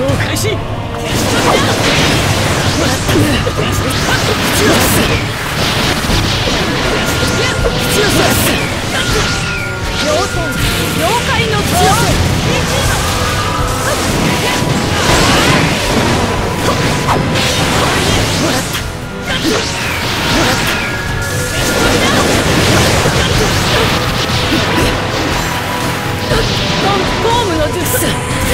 開始。 妖怪の強さ。ゴームの術。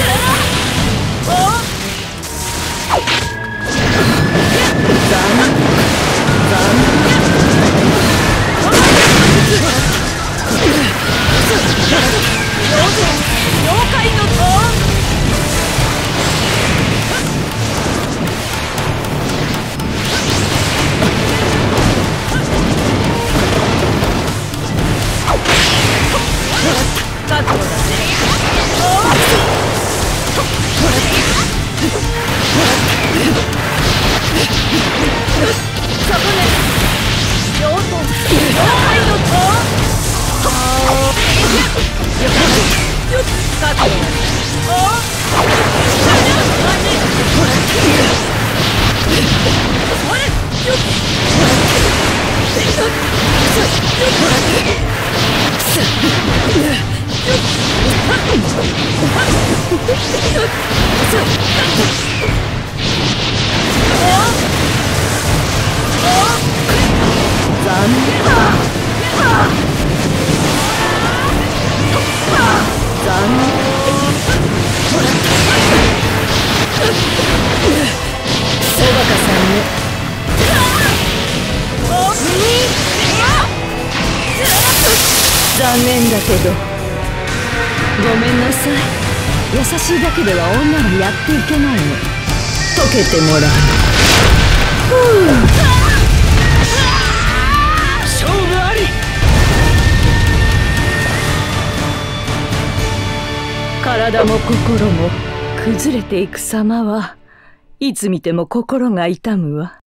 妖怪の覚悟だね。そこね。妖怪の覚悟だね。残念だけどごめんなさい。優しいだけでは女はやっていけないの。溶けてもらう。 勝負あり。 体も心も崩れていく様はいつ見ても心が痛むわ。